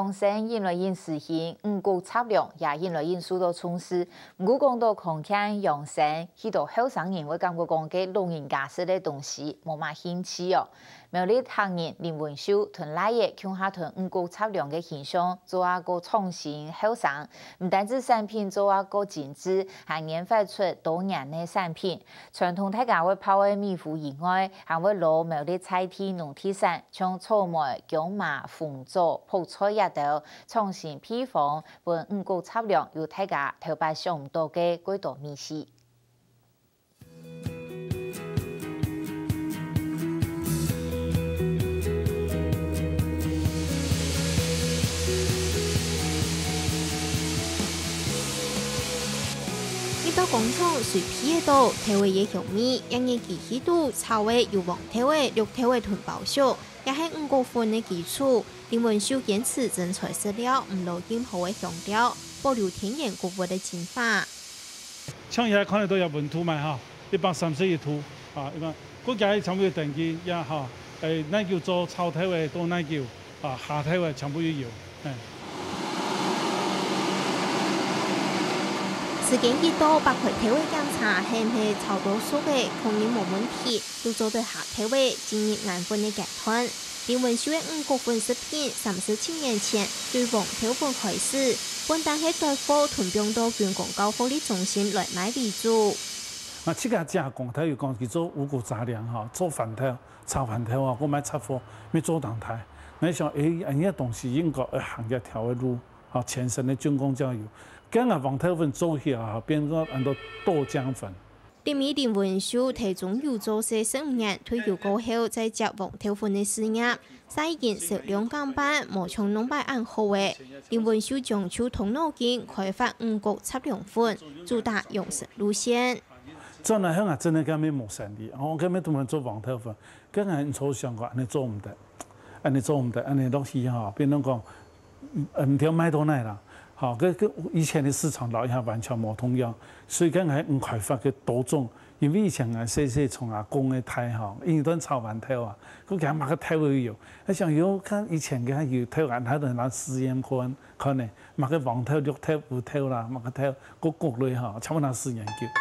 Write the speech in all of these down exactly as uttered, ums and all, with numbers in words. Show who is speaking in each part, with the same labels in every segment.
Speaker 1: 养生引来因实行五谷杂粮，也引来因许多措施。不过讲到康健养生，许多后生人会感觉讲嘅老人家食嘅东西冇乜兴趣哦。苗栗行人林文秀同赖爷抢下同五谷杂粮嘅现象，做一个创新后生，唔单止产品做一个精致，还研发出多样嘅产品。传统大家会泡嘅米糊以外，还会攞苗栗菜地农特产，像草莓、姜麻、红枣、泡菜一道，创新配方，本五谷杂粮有大家头摆想唔到嘅几多美食。
Speaker 2: 到工厂随批的到，体味嘅香味，因嘅其许多草味有黄体味、绿体味同包小，也係五谷粉嘅基礎。林文秀堅持真材實料，唔落任何嘅香料，保留天然谷物嘅精華。
Speaker 3: 像現在看得到有本土賣哈，一百三十一土啊，一般國家全部有登記也哈，誒奶球做草體味多奶球啊，下體味全部都有，誒。
Speaker 2: 時間幾多，包括體味檢查係唔係超多數嘅，確認冇問題，都做到下體味進入眼粉嘅階段。林文秀嘅五谷粉食品，三十七年前對黃體粉開始，本單係代貨屯邊到軍廣告福利中心來賣為主。
Speaker 3: 啊，這個加工，他又講叫做五谷雜糧哈，做飯頭、炒飯頭啊，我買出貨，咪做當台。你想，誒，人家東西應該要行一條嘅路，啊，全身嘅軍工教育。今日黃體粉做起啊，變咗很多豆漿粉。
Speaker 2: 林美林文秀提中有做四十五年，退休過後再接黃體粉嘅事業，曬件少量減班，無從弄擺按好嘅。林文秀將手動腦筋開發五谷雜糧粉，主打養生路線。
Speaker 3: 真係香港真係咁樣冇生意，我咁樣同人做黃體粉，跟人做上個，你做唔得，你做唔得，你東西嚇變到講唔條買到奶啦。好，跟跟以前的市場老一下完全冇同樣，所以講係唔開發嘅多種，因為以前係細細從阿公嘅睇嚇，因為都炒飯頭啊，佢講買個頭都有，你想有看以前嘅有頭眼喺度拿試驗看，可能買個黃頭、綠頭、烏頭啦，買個頭各各類嚇，差唔多拿試驗叫。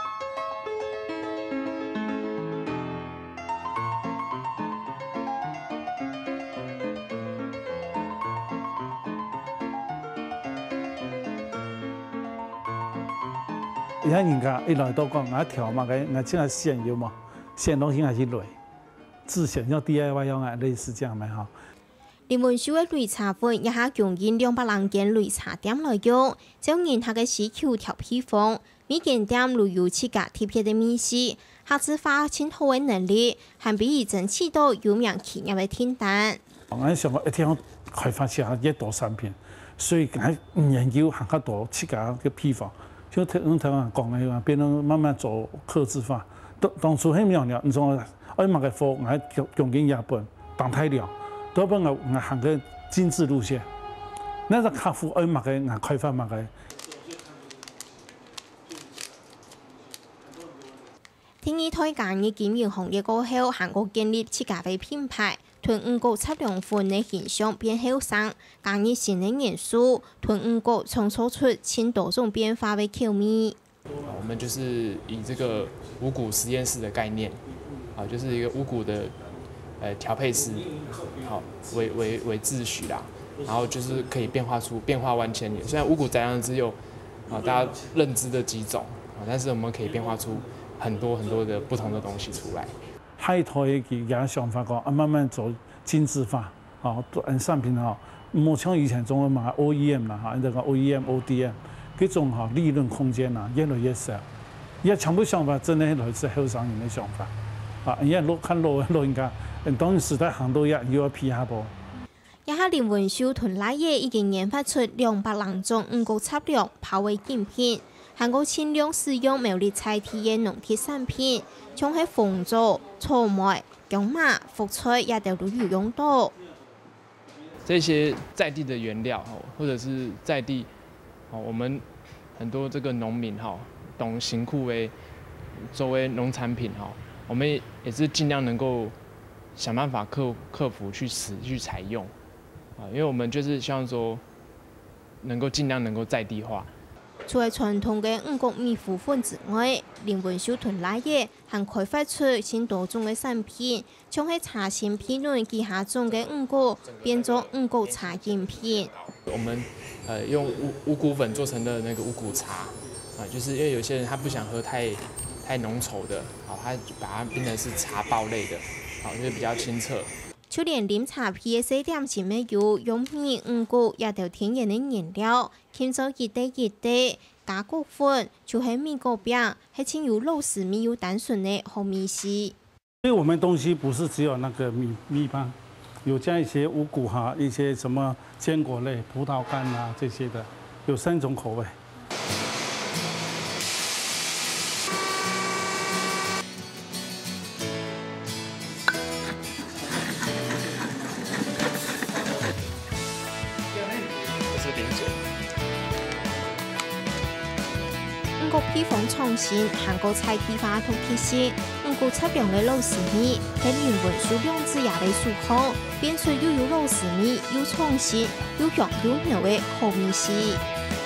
Speaker 3: 而家人家一來到講，我調嘛嘅，我即係現有嘛，現東西係去累，自選要 D I Y 要愛類似這樣咪哈。
Speaker 2: 林文秀嘅擂茶粉也係供應兩百人間擂茶店來用，照人他嘅需求調配方，每間店都有自家特別嘅美食，客製化清好嘅能力，還比以前許多有名企業嘅訂單。
Speaker 3: 我想講一天開發出一多產品，所以喺研究行較多自家嘅配方。就台台灣講嘅話，變到慢慢做客製化。當當初喺苗栗，你種愛買嘅貨，我係用緊日本當太料，多半我我行個精緻路線。那個客戶愛買嘅，我開發買嘅。
Speaker 2: 聽伊推介嘅經營行業過後，韓國建立自家嘅品牌。囤五谷雜糧粉嘅現象變後生，加入新嘅元素，囤五谷創造出千多種變化嘅口味。
Speaker 4: 我們就是以這個五谷實驗室的概念，啊，就是一個五谷的呃調配師，好為為為秩序啦，然後就是可以變化出變化萬千里。雖然五谷雜糧只有啊大家認知的幾種，啊，但是我們可以變化出很多很多的不同的東西出來。
Speaker 3: 開拓嘅佢嘅想法講，啊慢慢做精緻化，哦，按產品哦，冇像以前種嘅買 O E M 啦嚇，呢個 O E M、O D M， 嗰種嚇利潤空間啊越來越少。而家全部想法真係來自後生人嘅想法，啊，而家老看老老人家，當然時代行到一又要批下波。
Speaker 2: 一下林文秀同賴爺已經研發出兩百零種五谷雜糧pow味飲品。韓國輕量使用苗栗菜地嘅農特產品，像係紅棗、草莓、姜麻、福菜也都有用到。
Speaker 4: 這些在地的原料，或者是在地，我們很多這個農民哈，懂辛苦為作為農產品哈，我們也是盡量能夠想辦法克克服去使去採用。 啊，因为我们就是希望说能够尽量能够在地化。
Speaker 2: 除了传统的五谷米糊粉之外，林文秀屯奶业还开发出新多种的产品，像是茶芯片类旗下种的五谷变做五谷茶饮品。
Speaker 4: 我们呃用五五谷粉做成的那个五谷茶啊，就是因为有些人他不想喝太太浓稠的，好，他把它变成是茶包类的，好，就是比较清澈。
Speaker 2: 就连啉茶片的四点前面有用米、五谷也条天然的原料，添做一袋一袋加谷粉，就是米糕饼，还请有肉丝米有单纯的好米丝。
Speaker 3: 因为我们东西不是只有那个米米吧，有加一些五谷哈，一些什么坚果类、葡萄干啊这些的，有三种口味。
Speaker 2: 五谷配方创新，韩国菜地化同特色，五谷测量的肉丝米，喺原文数量之下的数好，变出又有肉丝米，又创新，又香又浓的好米丝。